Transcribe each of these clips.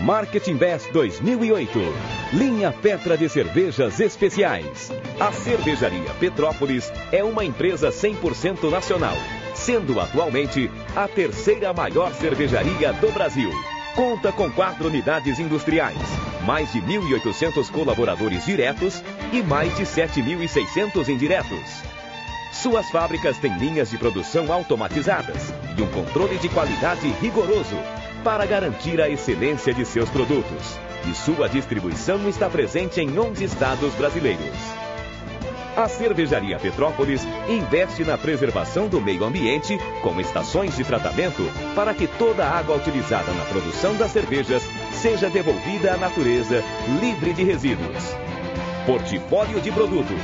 Marketing Best 2008. Linha Petra de cervejas especiais. A Cervejaria Petrópolis é uma empresa 100% nacional, sendo atualmente a terceira maior cervejaria do Brasil. Conta com 4 unidades industriais, mais de 1.800 colaboradores diretos e mais de 7.600 indiretos. Suas fábricas têm linhas de produção automatizadas e um controle de qualidade rigoroso para garantir a excelência de seus produtos. E sua distribuição está presente em 11 estados brasileiros. A Cervejaria Petrópolis investe na preservação do meio ambiente com estações de tratamento para que toda a água utilizada na produção das cervejas seja devolvida à natureza, livre de resíduos. Portfólio de produtos.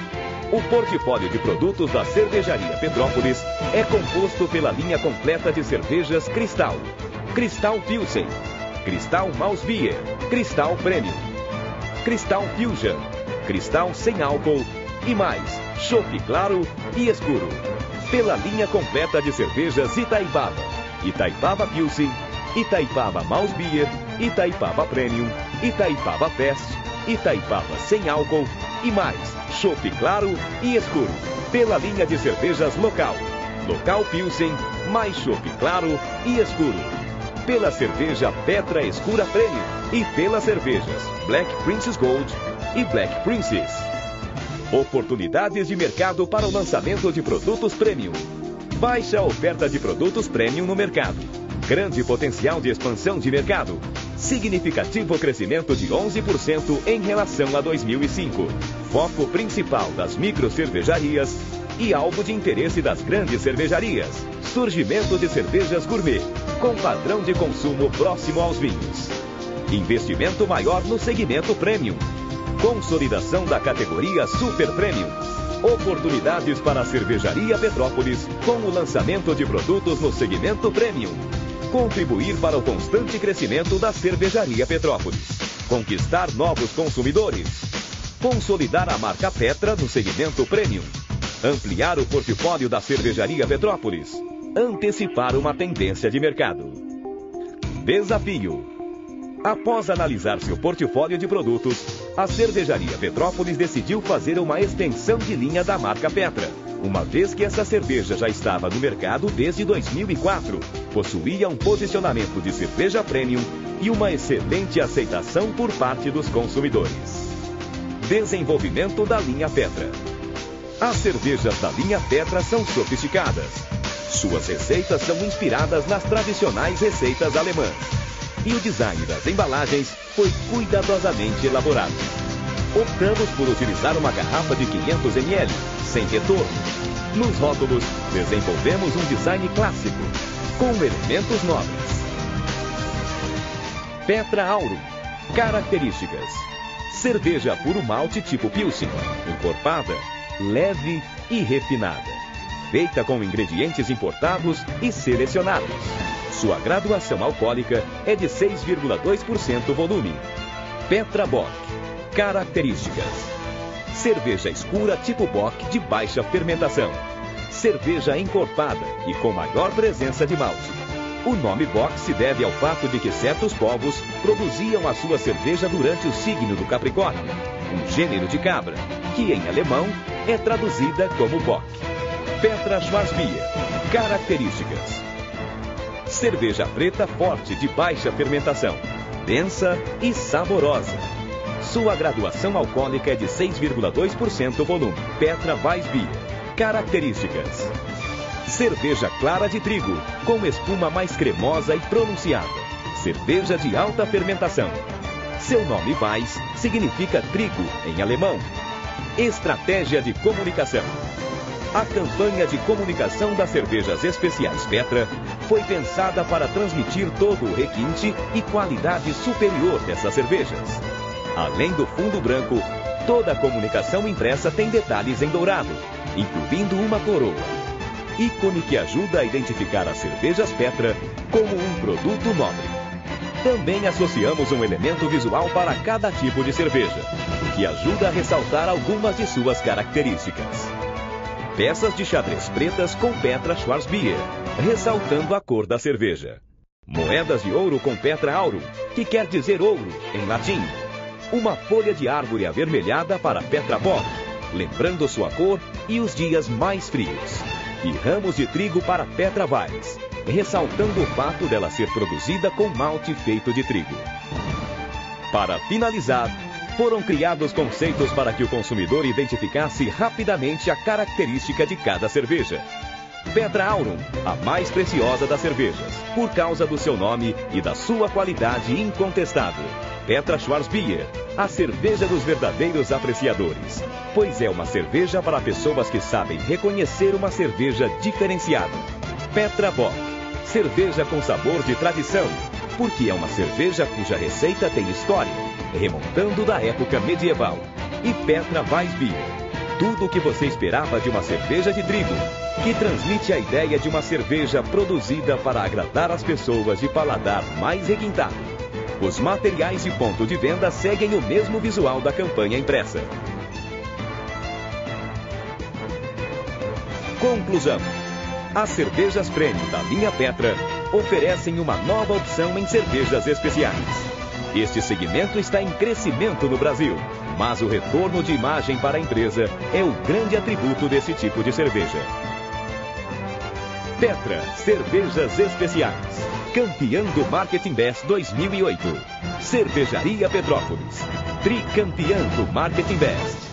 O portfólio de produtos da Cervejaria Petrópolis é composto pela linha completa de cervejas Cristal, Cristal Pilsen, Cristal Mouse Beer, Cristal Premium, Cristal Fusion, Cristal sem álcool e mais, chopp claro e escuro. Pela linha completa de cervejas Itaipava, Itaipava Pilsen, Itaipava Mouse Beer, Itaipava Premium, Itaipava Fest, Itaipava sem álcool e mais, chopp claro e escuro. Pela linha de cervejas Local, Local Pilsen, mais chopp claro e escuro. Pela cerveja Petra Escura Premium e pelas cervejas Black Princess Gold e Black Princess. Oportunidades de mercado para o lançamento de produtos Premium. Baixa oferta de produtos Premium no mercado. Grande potencial de expansão de mercado. Significativo crescimento de 11% em relação a 2005. Foco principal das microcervejarias e alvo de interesse das grandes cervejarias. Surgimento de cervejas gourmet, com padrão de consumo próximo aos vinhos. Investimento maior no segmento Premium. Consolidação da categoria Super Premium. Oportunidades para a Cervejaria Petrópolis com o lançamento de produtos no segmento Premium. Contribuir para o constante crescimento da Cervejaria Petrópolis. Conquistar novos consumidores. Consolidar a marca Petra no segmento Premium. Ampliar o portfólio da Cervejaria Petrópolis. Antecipar uma tendência de mercado. Desafio. Após analisar seu portfólio de produtos, a Cervejaria Petrópolis decidiu fazer uma extensão de linha da marca Petra, uma vez que essa cerveja já estava no mercado desde 2004, possuía um posicionamento de cerveja premium e uma excelente aceitação por parte dos consumidores. Desenvolvimento da linha Petra. As cervejas da linha Petra são sofisticadas. Suas receitas são inspiradas nas tradicionais receitas alemãs. E o design das embalagens foi cuidadosamente elaborado. Optamos por utilizar uma garrafa de 500 ml, sem retorno. Nos rótulos, desenvolvemos um design clássico, com elementos nobres. Petra Aurum. Características. Cerveja puro malte tipo Pilsen, encorpada, leve e refinada. Feita com ingredientes importados e selecionados. Sua graduação alcoólica é de 6,2% volume. Petra Bock. Características. Cerveja escura tipo Bock de baixa fermentação. Cerveja encorpada e com maior presença de malte. O nome Bock se deve ao fato de que certos povos produziam a sua cerveja durante o signo do Capricórnio, um gênero de cabra, que em alemão é traduzida como Bock. Petra Schwarzbier. Características. Cerveja preta forte de baixa fermentação, densa e saborosa. Sua graduação alcoólica é de 6,2% volume. Petra Weissbier. Características. Cerveja clara de trigo, com espuma mais cremosa e pronunciada. Cerveja de alta fermentação. Seu nome Weiss significa trigo em alemão. Estratégia de comunicação. A campanha de comunicação das cervejas especiais Petra foi pensada para transmitir todo o requinte e qualidade superior dessas cervejas. Além do fundo branco, toda a comunicação impressa tem detalhes em dourado, incluindo uma coroa. Ícone que ajuda a identificar as cervejas Petra como um produto nobre. Também associamos um elemento visual para cada tipo de cerveja, o que ajuda a ressaltar algumas de suas características. Peças de xadrez pretas com Petra Schwarzbier, ressaltando a cor da cerveja. Moedas de ouro com Petra Aurum, que quer dizer ouro em latim. Uma folha de árvore avermelhada para Petra Bock, lembrando sua cor e os dias mais frios. E ramos de trigo para Petra Weiss, ressaltando o fato dela ser produzida com malte feito de trigo. Para finalizar, foram criados conceitos para que o consumidor identificasse rapidamente a característica de cada cerveja. Petra Aurum, a mais preciosa das cervejas, por causa do seu nome e da sua qualidade incontestável. Petra Schwarzbier, a cerveja dos verdadeiros apreciadores, pois é uma cerveja para pessoas que sabem reconhecer uma cerveja diferenciada. Petra Bock, cerveja com sabor de tradição, porque é uma cerveja cuja receita tem história, remontando da época medieval. E Petra Weissbier, tudo o que você esperava de uma cerveja de trigo, que transmite a ideia de uma cerveja produzida para agradar as pessoas de paladar mais requintado. Os materiais e ponto de venda seguem o mesmo visual da campanha impressa. Conclusão: as cervejas Premium da linha Petra oferecem uma nova opção em cervejas especiais. Este segmento está em crescimento no Brasil, mas o retorno de imagem para a empresa é o grande atributo desse tipo de cerveja. Petra, cervejas especiais. Campeã do Marketing Best 2008. Cervejaria Petrópolis, tricampeã do Marketing Best.